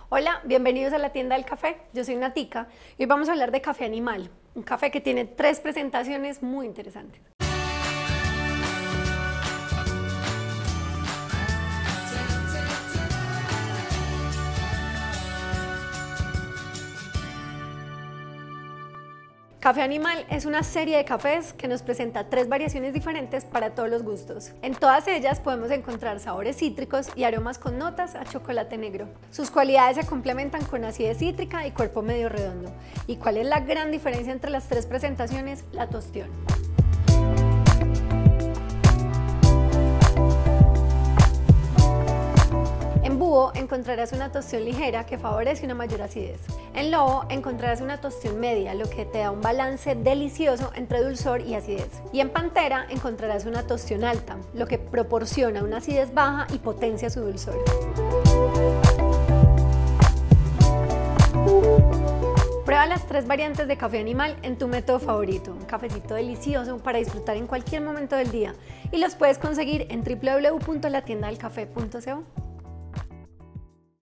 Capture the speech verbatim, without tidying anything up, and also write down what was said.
Hola, bienvenidos a la tienda del café. Yo soy Natica y hoy vamos a hablar de café animal, un café que tiene tres presentaciones muy interesantes. Café Animal es una serie de cafés que nos presenta tres variaciones diferentes para todos los gustos. En todas ellas podemos encontrar sabores cítricos y aromas con notas a chocolate negro. Sus cualidades se complementan con acidez cítrica y cuerpo medio redondo. ¿Y cuál es la gran diferencia entre las tres presentaciones? La tostión. En búho encontrarás una tostión ligera que favorece una mayor acidez. En lobo encontrarás una tostión media, lo que te da un balance delicioso entre dulzor y acidez. Y en pantera encontrarás una tostión alta, lo que proporciona una acidez baja y potencia su dulzor. Prueba las tres variantes de café animal en tu método favorito, un cafecito delicioso para disfrutar en cualquier momento del día, y los puedes conseguir en w w w punto la tienda del café punto co.